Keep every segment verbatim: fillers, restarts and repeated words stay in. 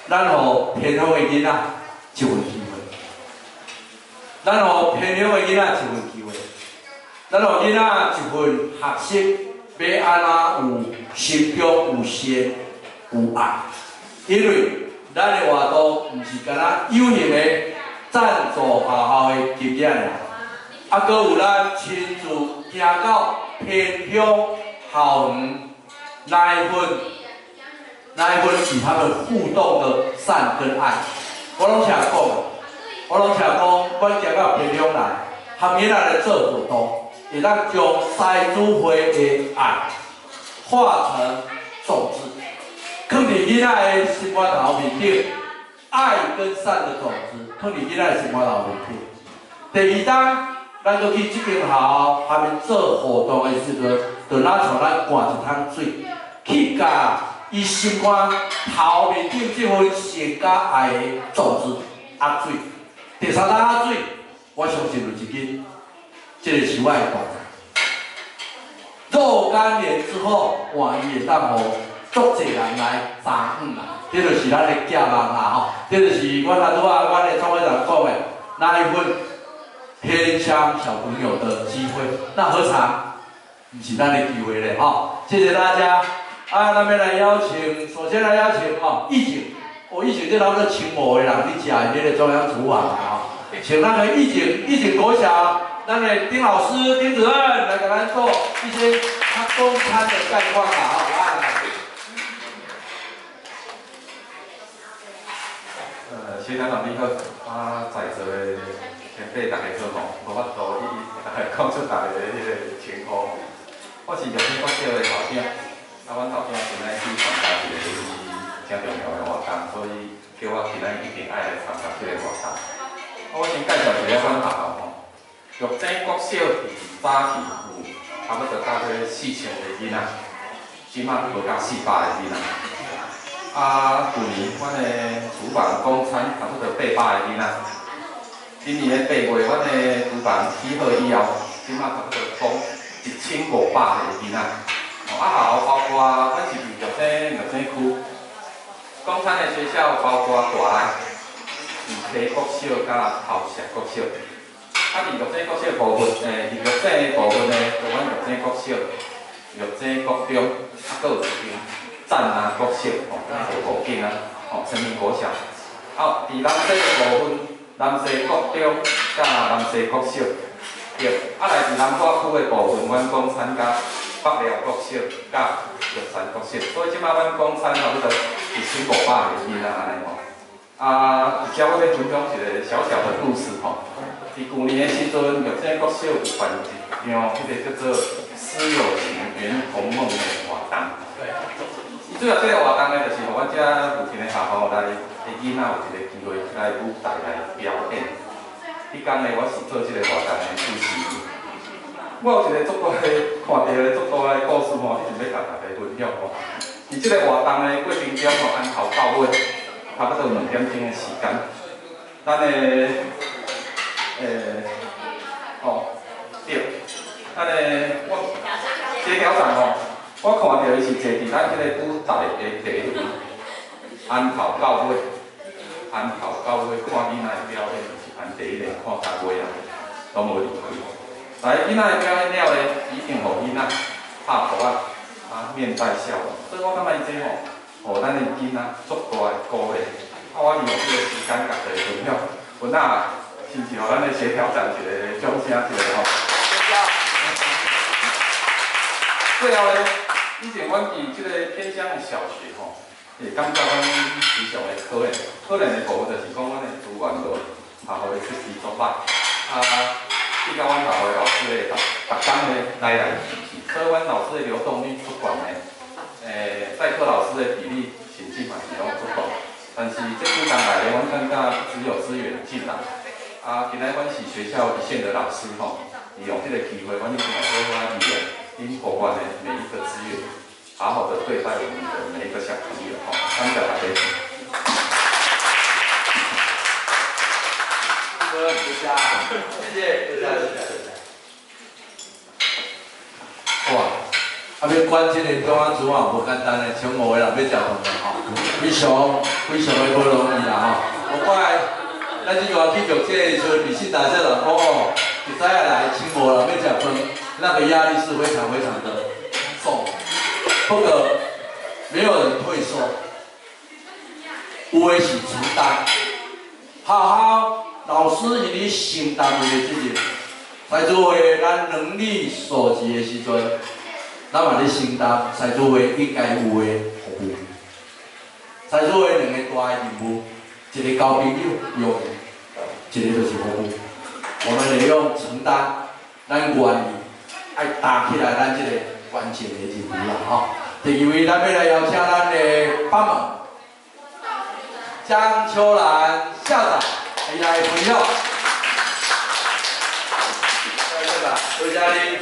咱互偏乡的囡仔一份机会，咱互偏乡的囡仔一份机会，咱互囡仔一份学习，要安怎有心中有善有爱，因为咱的活动毋是干那有形的赞助学校的经验啦，啊，搁有咱亲自行到偏乡校园那一份。 那一份与他们互动的善跟爱，我拢听讲，我拢听讲，阮行到偏乡来，含囡仔来做活动，会当将师祖会的爱化成种子，放伫囡仔的心肝头面顶，爱跟善的种子放伫囡仔的心肝头面顶。第二当，咱搁去即间学校下面做活动的时阵，就拿像咱灌一桶水，去甲。 伊心肝头面顶即份善甲爱的种子压水，第三搭压水，我相信有一日，这个是我的大事。若干年之后，换伊会当互足济人来赞赏啦，这就是咱的寄望啦吼，这就是阮阿拄仔阮的创会长讲的那一份偏乡小朋友的机会，那何尝不是咱的机会咧吼？谢谢大家。 啊，咱要来邀请，首先来邀请哦，义警，哦，义警这老个请我的人，你食的这个中央厨房啊，请那个义警，义警国小，那个丁老师、丁主任来给咱做一些他公餐的概况啊，好，来来。 呃，谢长长你好，啊，在座的前辈大家好吼，无法度一一讲出大家的迄个情况。我是玉山国小的校长。 啊，阮头先今仔去参加一个伊真重要的活动，所以叫我今仔一定爱来参加这个活动。啊，我先介绍一下阮学校吼，玉井国小早期有差不多大概四千个囡仔，即马无到四百个囡仔。啊，去年阮的厨房供餐差不多八百个囡仔，今年的八月阮的厨房起好以后，即马差不多供一千五百个囡仔。 啊，校包括阮是伫玉井玉井区，供餐的学校包括大内、玉溪国小甲头石国小。啊，伫玉井国小部分，诶，伫玉井的部分呢，就阮玉井国小、玉井国中，啊，搁有一间赞南国小，吼，在附近啊，吼，成民国小。啊，伫南西的部分，南西国中甲南西国小。对，啊，来自南华区的部分，阮供餐甲。 北寮国小甲玉山国小，所以即摆阮供餐差不多一千五百个囡仔安尼吼。啊，只我要分享一个小小的故事吼。伫去年的时阵，玉井国小有办一场迄个叫做“师友情圆同梦”的活动。对。伊主要这个活动呢，就是互阮遮附近的学校来的囡仔有一个机会来舞台来表演。迄天呢，我是做这个活动的主持人。 我有一个足大的看到的足大的故事吼，一直要甲大家分享吼。伫即个活动的过程中吼，按头到尾，差不多两点钟的时间。咱的诶，哦，对，咱的我协调长吼，我看到伊是坐伫咱即个舞台的第一位，按头到尾，按头到尾看囡仔的表演，是按第一个看到尾啊，拢无离开。 来，囡仔的表演了咧，一定互囡仔拍鼓啊，啊面带笑容。所以我感觉伊这吼，互咱的囡仔足大的鼓励。啊，我利用这个时间甲大家分享，分啊，亲自互咱的协调长一个掌声一个吼。最后咧，以前阮伫即个偏乡的小学吼，会感觉阮非常的可怜。可怜的部分就是讲阮的资源无，啊，互伊出题作歹啊。 去到阮学校的老师咧，逐逐工咧来来去去，所以阮老师的流动率不管咧，诶，代课老师的比例成绩嘛是拢不高，但是这几工来咧，阮感觉只有资源进来，啊，今仔阮是学校一线的老师吼，利用这个机会，阮一定要好好利用因国关的每一个资源，好好的对待我们的每一个小朋友吼，感谢大家。 谢谢，谢谢，谢谢。哇，啊，要管这个中央厨房无简单嘞，请五个人要食饭吼。 非常非常的不容易啦吼。我摆咱即段继续这个时阵，二十大这人讲哦，一早来请无人要食饭，那个压力是非常非常的重。不过没有人退缩，有的是承担。好好老师以你承担的责任，在座会咱能力所及的时阵，咱嘛咧承担在座会应该有的服务。在座的两个大的任务，一个交朋友用的，一个就是服务。我们利用承担，咱愿意爱搭起来咱这个关键的任务啦吼。第二位，咱要来邀请咱的班们，江秋兰校长来分享。对吧？刘嘉玲。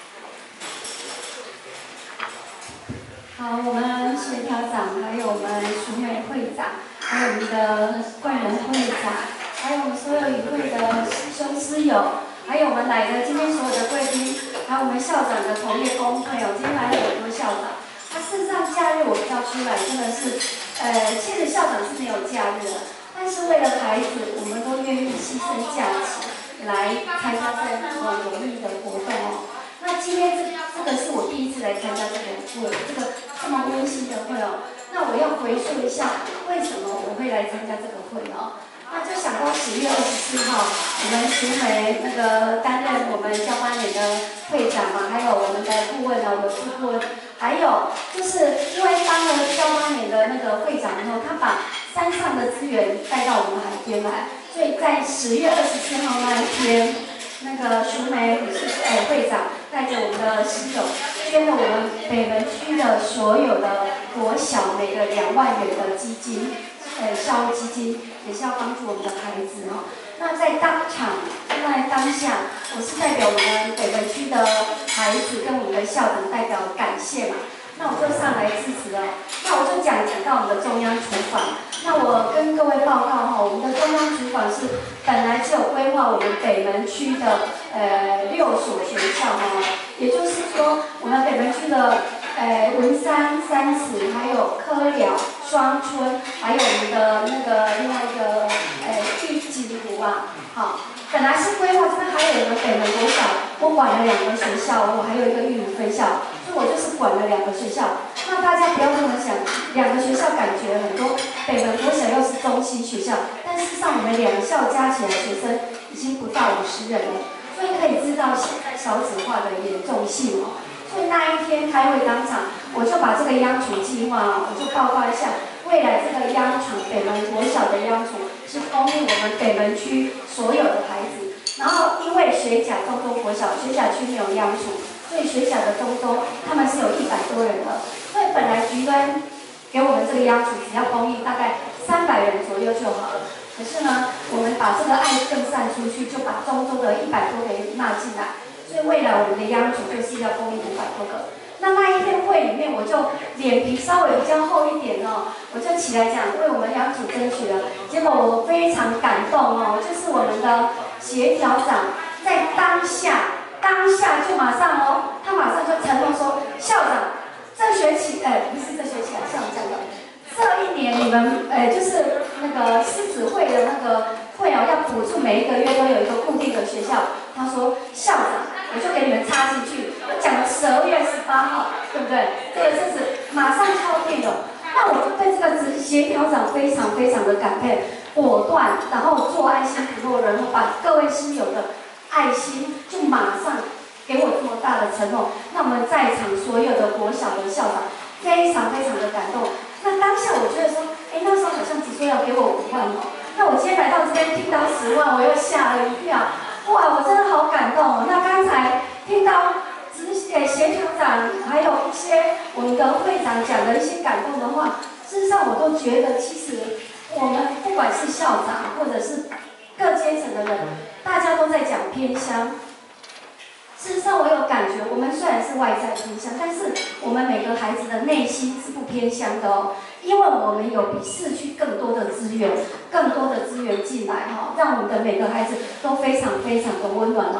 好，我们协调长，还有我们淑美会长，还有我们的冠仁会长，还有我们所有与会的师兄师友，还有我们来的今天所有的贵宾，还有我们校长的同业工朋友，今天来了很多校长。他事实上假日我比较出来，真的是，呃，其实校长是没有假日的，但是为了孩子，我们都愿意牺牲假期来参加这么有意义的活动哦。那今天这这个是我第一次来参加这个会，这个这么温馨的会哦。那我要回溯一下，为什么我会来参加这个会哦？那就想到十月二十四号，我们淑美那个担任我们交班连的会长嘛，还有我们的顾问哦，有副顾问，还有就是因为当了交班连的那个会长以后，他把山上的资源带到我们海边来，所以在十月二十四号那一天，那个淑美理事呃会长带着我们的师友捐了我们北门区的所有的国小每个两万元的基金。呃，校务基金也是要帮助我们的孩子哦。那在当场，在当下，我是代表我们北门区的孩子跟我们的校长代表感谢嘛。那我就上来致辞了。那我就讲讲到我们的中央厨房。那我跟各位报告哈，我们的中央厨房是本来只有规划我们北门区的呃六所学校哈，也就是说我们北门区的。呃，文山、三慈，还有科寮、双村，还有我们的那个另外一个呃玉锦湖啊，好，本来是规划这边还有我们北门国小，我管了两个学校，我还有一个玉林分校，所以我就是管了两个学校。那大家不要这么想，两个学校感觉很多，北门国小又是中心学校，但事实上我们两校加起来学生已经不到五十人了，所以可以知道现在少子化的严重性哦。所以那一天开会当场，我就把这个央厨计划，我就报告一下，未来这个央厨北门国小的央厨是供应我们北门区所有的孩子。然后因为学甲中东国小学甲区没有央厨，所以学甲的中东他们是有一百多人的，所以本来局端给我们这个央厨只要供应大概三百人左右就好了。可是呢，我们把这个爱更散出去，就把中东的一百多个人纳进来。所以未来我们的央厨就是要供应五百多个。那那一天会里面，我就脸皮稍微比较厚一点哦，我就起来讲为我们央厨争取了。结果我非常感动哦，就是我们的协调长在当下当下就马上哦，他马上就承诺说，校长这学期哎不是这学期啊，校长讲的，这一年你们哎就是那个狮子会的那个会哦，要补助每一个月都有一个固定的学校。他说校长。我就给你们插进去，我讲了十二月十八号，对不对？这个日子马上敲定了。那我就对这个执协调长非常非常的感佩，果断，然后做爱心不落人后，把各位师友的爱心就马上给我这么大的承诺。那我们在场所有的国小的校长非常非常的感动。那当下我觉得说，哎，那时候好像只说要给我五万哦。那我今天来到这边听到十万，我又吓了一跳。哇，我真的好感动哦！那刚才听到执协协调长还有一些我们的会长讲的一些感动的话，事实上我都觉得，其实我们不管是校长或者是各阶层的人，大家都在讲偏乡。事实上，我有感觉，我们虽然是外在偏乡，但是我们每个孩子的内心是不偏乡的哦，因为我们有比市区更多的资源，更多的资源进来哈，让我们的每个孩子都非常非常的温暖哦。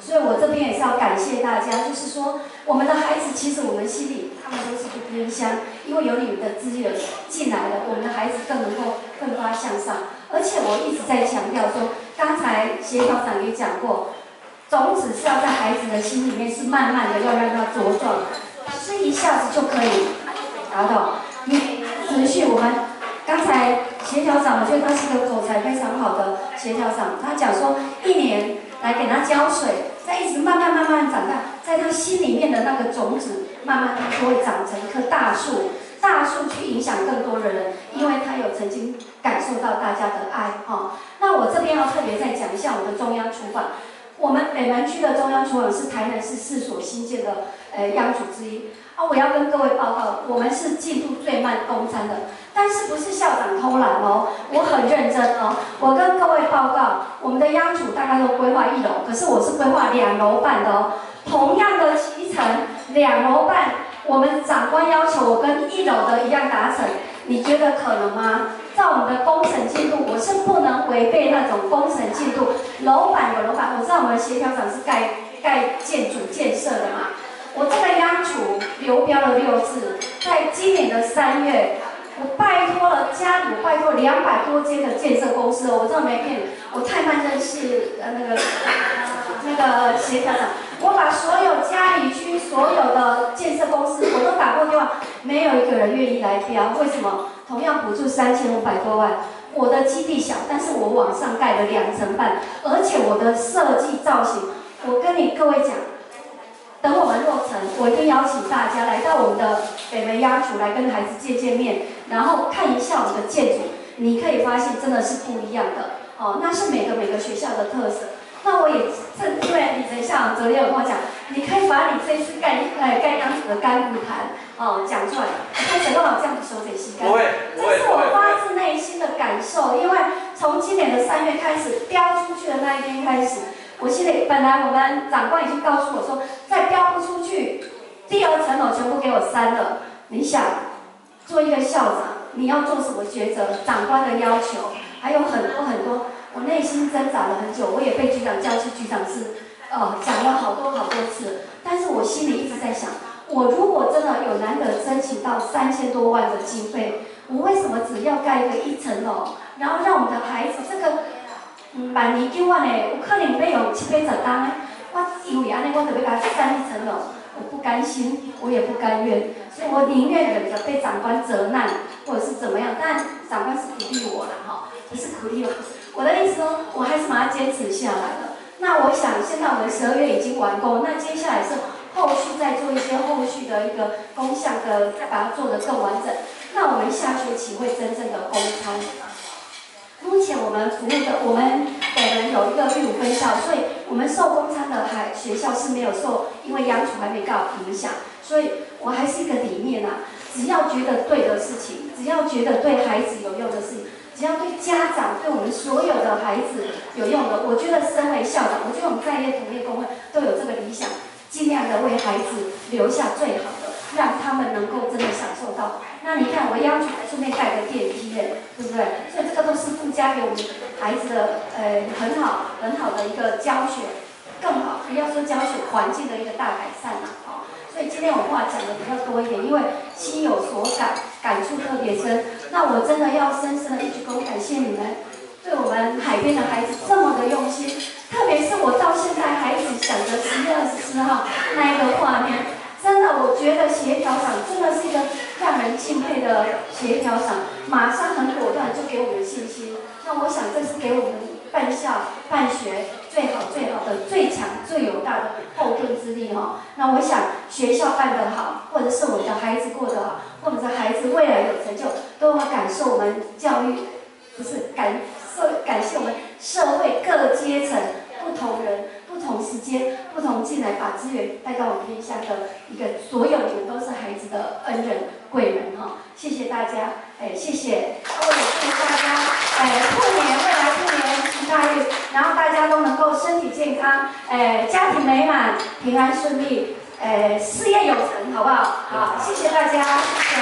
所以我这边也是要感谢大家，就是说我们的孩子，其实我们心里他们都是不偏乡，因为有你们的资源进来了，我们的孩子更能够奋发向上。而且我一直在强调说，刚才协调长也讲过，种子是要在孩子的心里面是慢慢的要让它茁壮，不是一下子就可以达到。你持续我们刚才协调长，我觉得他是个口才非常好的协调长，他讲说一年来给他浇水，再一直慢慢慢慢长大，在他心里面的那个种子，慢慢它就会长成一棵大树，大树去影响更多的人，因为他有曾经感受到大家的爱哈、哦。那我这边要特别再讲一下我的中央厨房，我们北门区的中央厨房是台南市四所新建的呃央厨之一啊。我要跟各位报告，我们是进度最慢供餐的，但是不是校长偷懒哦，我很认真哦。我跟各位报告，我们的央厨大概都规划一楼，可是我是规划两楼半的哦。同样的期程，两楼半，我们长官要求我跟一楼的一样达成，你觉得可能吗？照我们的工程进度，我是不能违背那种工程进度。楼板有楼板，我知道我们的协调长是盖盖建筑建设的嘛。我这个央厨流标了六次，在今年的三月，我拜托了家里，我拜托两百多间的建设公司哦，我真的没骗你，我太慢认识呃那个那个协调长，我把所有嘉义区所有的建设公司我都打过电话，没有一个人愿意来标，为什么？同样补助三千五百多万，我的基地小，但是我往上盖了两层半，而且我的设计造型，我跟你各位讲。等我们落成，我一定邀请大家来到我们的北门央厨来跟孩子见见面，然后看一下我们的建筑，你可以发现真的是不一样的哦，那是每个每个学校的特色。那我也正因为李丞校长昨天有跟我讲，你可以把你这次盖呃盖央厨的甘苦谈哦讲出来，看谁干嘛这样子手嘴膝干？ 不会， 这是我发自内心的感受，因为从今年的三月开始标出去的那一天开始。我心里本来我们长官已经告诉我说，再标不出去，第二层楼全部给我删了。你想，做一个校长，你要做什么抉择？长官的要求还有很多很多，我内心挣扎了很久，我也被局长叫去局长室，呃，讲了好多好多次。但是我心里一直在想，我如果真的有难得申请到三千多万的经费，我为什么只要盖一个一层楼，然后让我们的孩子这个？嗯，万年九万的，有可能要用七八十单的。我因为安尼，我就要给他三一层楼，我不甘心，我也不甘愿，所以我宁愿忍着被长官责难，或者是怎么样。但长官是鼓励我的哈，不是鼓励我。我的意思说，我还是把它坚持下来了。那我想，现在我们十二月已经完工，那接下来是后续再做一些后续的一个工项的，再把它做得更完整。那我们下学期会真正的公开。目前我们服务的，我们北门有一个玉武分校，所以我们受公餐的还学校是没有受，因为央厨还没告影响，所以我还是一个理念啊，只要觉得对的事情，只要觉得对孩子有用的事情，只要对家长、对我们所有的孩子有用的，我觉得身为校长，我觉得我们在业同业工会都有这个理想，尽量的为孩子留下最好的，让他们能够真的享受到。那你看，我央厨还顺便带个电梯耶，对不对？所以这个都是附加给我们孩子的呃很好很好的一个教学，更好不要说教学环境的一个大改善啦、啊，哦。所以今天我话讲的比较多一点，因为心有所感，感触特别深。那我真的要深深的一鞠躬感谢你们，对我们海边的孩子这么的用心，特别是我到现在孩子想着十月二十四号那一个画面。真的，我觉得协调长真的是一个让人敬佩的协调长，马上很果断就给我们信心。那我想这是给我们办校办学最好最好的最强最有大的后盾之力哈。那我想学校办得好，或者是我们的孩子过得好，或者是孩子未来有成就，都要感受我们教育，不是感受感谢我们社会各阶层不同人。不同时间、不同进来，把资源带到我们天下的一个，所有你们都是孩子的恩人、贵人哈！谢谢大家，哎，谢谢。我也祝大家，哎，兔年未来兔年行大运，然后大家都能够身体健康，哎，家庭美满、平安顺利，哎，事业有成，好不好？好，谢谢大家，谢谢。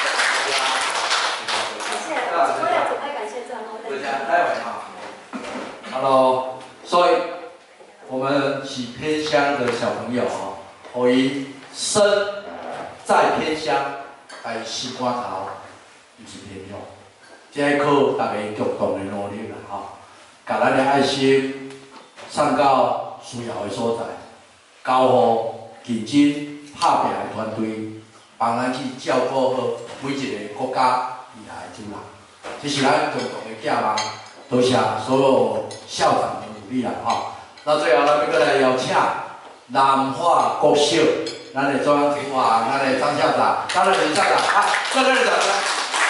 感谢，我也准备感谢郑后代。 Hello，所以。我们是偏的小朋友哦，可以身在偏乡，但士官头毋是偏乡。这个靠大家共同的努力啦吼，把咱的爱心送到需要的所在，交互认真拍拼的团队，帮咱去照顾好每一个国家未来的主人。这是咱共同的寄望，多谢所有校长的努力啦吼。那最后，咱要过来邀请南华国小咱的中央厨房，咱的张校长，张的林校长，啊，热烈的掌声。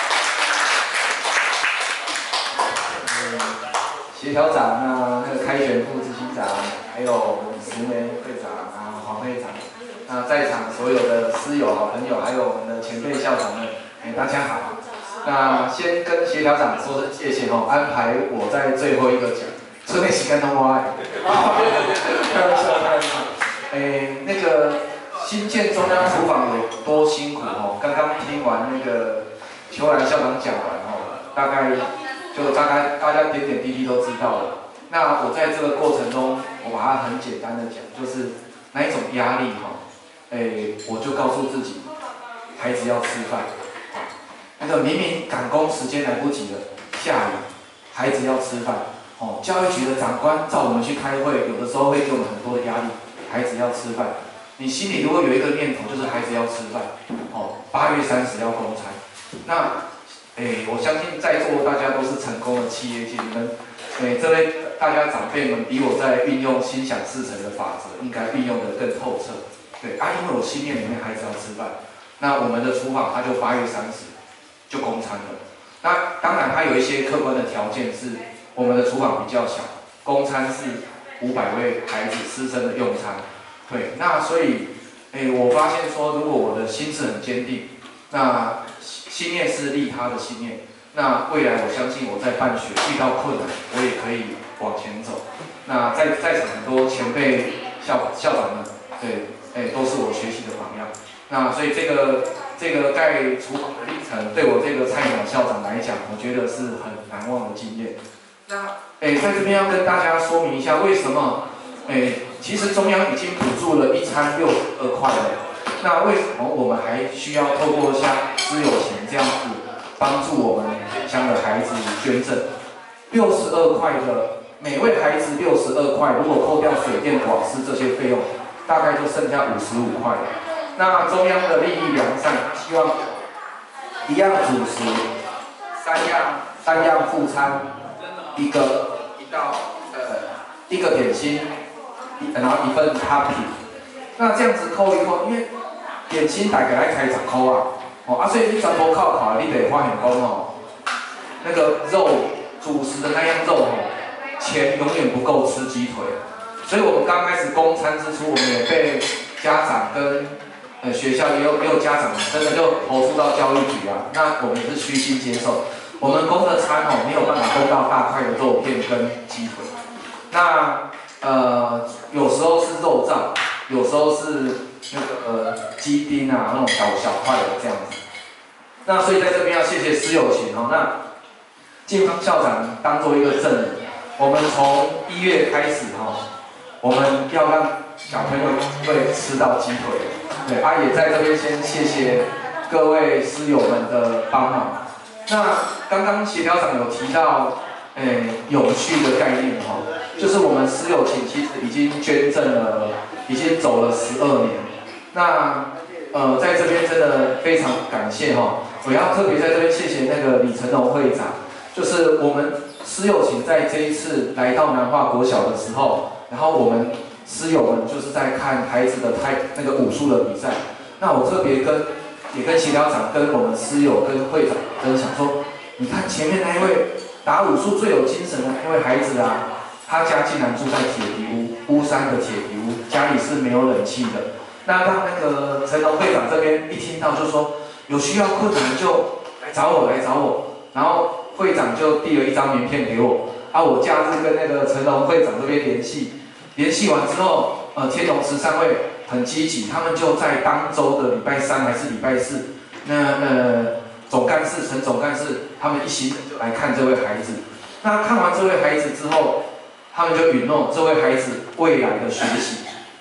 协调长啊，那个开选副执行长，还有我们淑梅会长啊，黄会长，那在场所有的师友、好朋友，还有我们的前辈校长们，哎，大家好。那先跟协调长说声谢谢哦，安排我在最后一个讲，村内时间通话。开玩笑，开玩笑。哎，那个新建中央厨房有多辛苦哦？刚刚听完那个邱兰校长讲完哦，大概就大概大家点点滴滴都知道了。那我在这个过程中，我把它很简单的讲，就是哪一种压力哈？哎，我就告诉自己，孩子要吃饭。那个明明赶工时间来不及了，下雨，孩子要吃饭。哦，教育局的长官叫我们去开会，有的时候会给我们很多的压力，孩子要吃饭。你心里如果有一个念头，就是孩子要吃饭，哦，八月三十要公餐。那，诶，我相信在座大家都是成功的企业界，你们，诶，这位大家长辈们比我在运用心想事成的法则，应该运用的更透彻。对啊，因为我心念里面孩子要吃饭，那我们的厨房它就八月三十就公餐了。那当然它有一些客观的条件是，我们的厨房比较小，公餐是五百位孩子师生的用餐。对，那所以，诶，我发现说，如果我的心智很坚定，那心念是利他的心念，那未来我相信我在办学遇到困难，我也可以往前走。那在在场很多前辈校校长们，对，诶，都是我学习的榜样。那所以这个这个盖厨房的历程，对我这个菜鸟校长来讲，我觉得是很难忘的经验。那，诶，在这边要跟大家说明一下，为什么，诶。其实中央已经补助了一餐六十二块了，那为什么我们还需要透过像私有钱这样子帮助我们乡的孩子捐赠？六十二块的每位孩子六十二块，如果扣掉水电、瓦斯这些费用，大概就剩下五十五块了。那中央的利益良善，希望一样主食，三样三样副餐，一个一道呃一个点心。然后一份汤品，那这样子扣一扣，因为点心大概来开十块啊，哦啊，所以你全部扣扣，你得发现讲哦，那个肉主食的那样肉哦，钱永远不够吃鸡腿，所以我们刚开始供餐之初，我们也被家长跟呃学校也有也有家长真的就投诉到教育局啊，那我们也是虚心接受，我们供的餐哦没有办法供到大块的肉片跟鸡腿，那。呃，有时候是肉燥，有时候是那个呃鸡丁啊，那种小小块的这样子。那所以在这边要谢谢施有情哦。那建芳校长当做一个证人，我们从一月开始哈、哦，我们要让小朋友会吃到鸡腿。对，啊也在这边先谢谢各位师友们的帮忙。那刚刚协调长有提到。诶，永续的概念哈，就是我们私有情其实已经捐赠了，已经走了十二年。那呃，在这边真的非常感谢哈，我要特别在这边谢谢那个李成龙会长，就是我们私有情在这一次来到南华国小的时候，然后我们师友们就是在看孩子的太那个武术的比赛。那我特别跟也跟协调长、跟我们师友、跟会长分享说，你看前面那一位。打武术最有精神的那位孩子啊，他家竟然住在铁皮屋，乌山的铁皮屋，家里是没有冷气的。那当那个陈龙会长这边一听到就说有需要困难就来找我，来找我。然后会长就递了一张名片给我，啊，我假日跟那个陈龙会长这边联系，联系完之后，呃，天龙慈善会很积极，他们就在当周的礼拜三还是礼拜四，那呃。总干事陈总干事，他们一行人就来看这位孩子。那看完这位孩子之后，他们就允诺这位孩子未来的学习，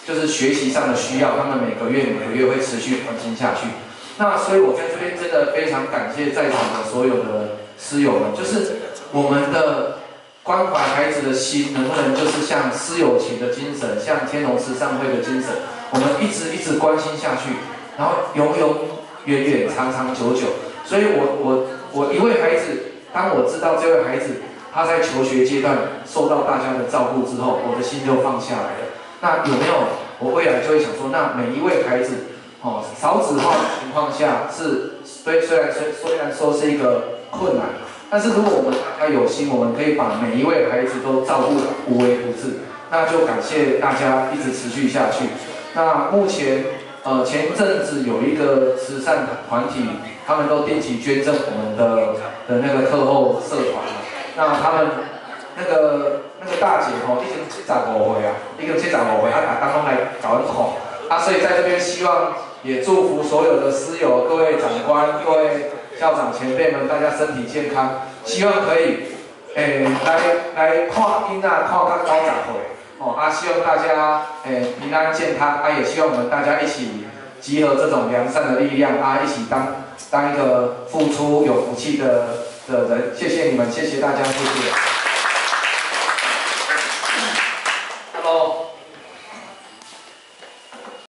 就是学习上的需要，他们每个月每个月会持续关心下去。那所以我在这边真的非常感谢在场的所有的师友们，就是我们的关怀孩子的心，能不能就是像师友情的精神，像天龙慈善会的精神，我们一直一直关心下去，然后永永远远长长久久。所以我我我一位孩子，当我知道这位孩子他在求学阶段受到大家的照顾之后，我的心就放下来了。那有没有我未来就会想说，那每一位孩子，哦，少子化的情况下是虽虽然虽虽然说是一个困难，但是如果我们大家有心，我们可以把每一位孩子都照顾得无微不至，那就感谢大家一直持续下去。那目前呃前阵子有一个慈善团体，他们都定期捐赠我们的的那个课后社团，那他们那个那个大姐吼，已经七十五岁啊，已经七十五岁，啊，大家拢来找阮看，啊，所以在这边希望也祝福所有的师友、各位长官、各位校长前辈们，大家身体健康，希望可以诶、欸、来来看囡仔看到九十岁，哦啊，希望大家诶、欸、平安健康，啊，也希望我们大家一起集合这种良善的力量，啊，一起当当一个付出有福气的的人，谢谢你们，谢谢大家，谢谢。